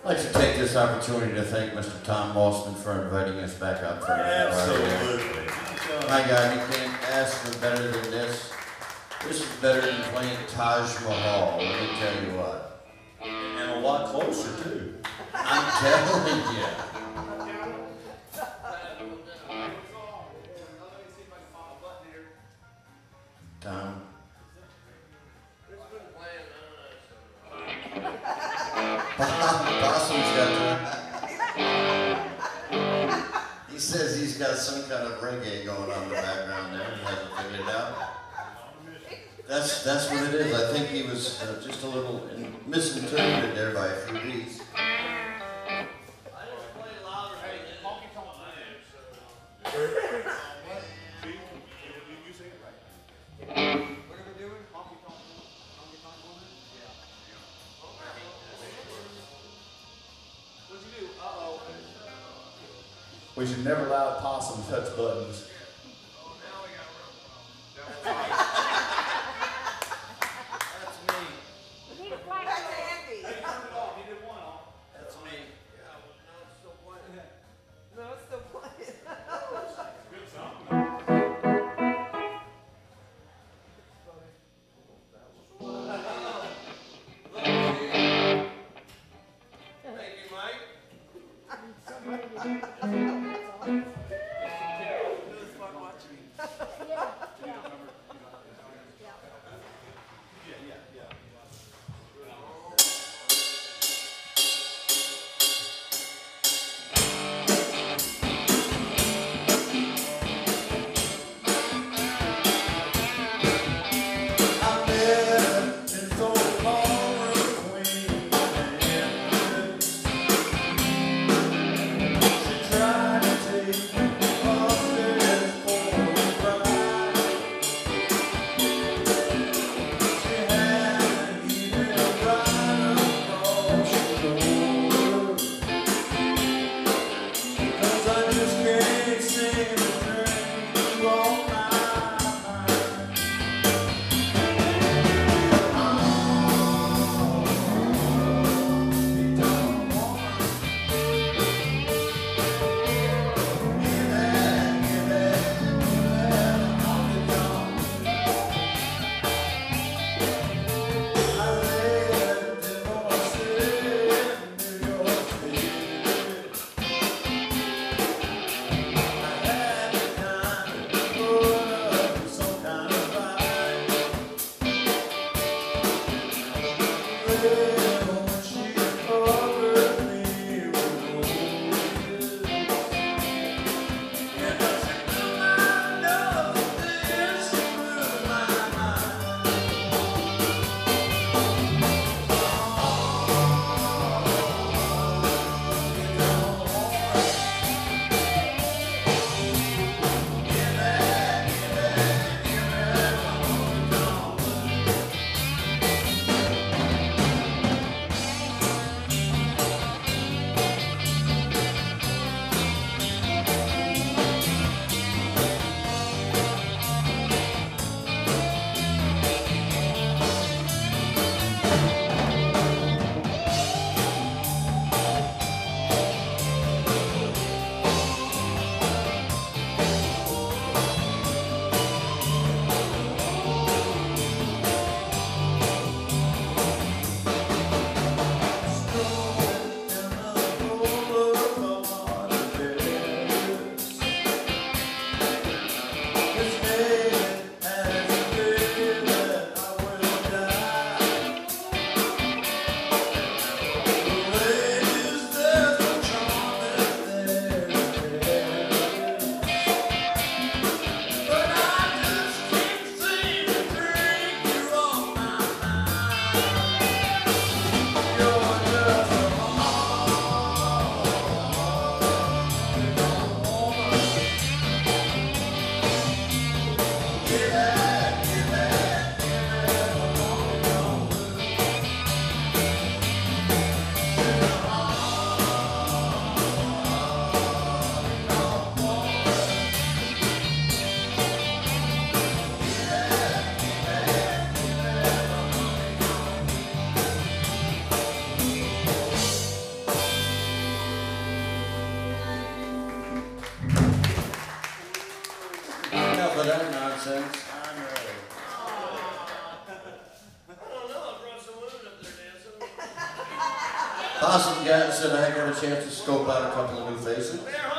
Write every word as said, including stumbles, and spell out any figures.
I'd like to take this opportunity to thank Mister Tom Mossman for inviting us back up for another party. Absolutely. My God, you can't ask for better than this. This is better than playing Taj Mahal, let me tell you what. And a lot closer, too. I'm telling you. Tom. Possum's got He says he's got some kind of reggae going on in the background there. He hasn't figured it out. That's that's what it is. I think he was uh, just a little in, misinterpreted there by a few beats. We should never allow Possum to touch buttons. That's me. That's Andy. That's me. No, it's still playing. Good song. Thank you, Mike. of that nonsense. I know. I don't know, I brought some women up there dancing. Possum got said I got a chance to scope out a couple of new faces. Mayor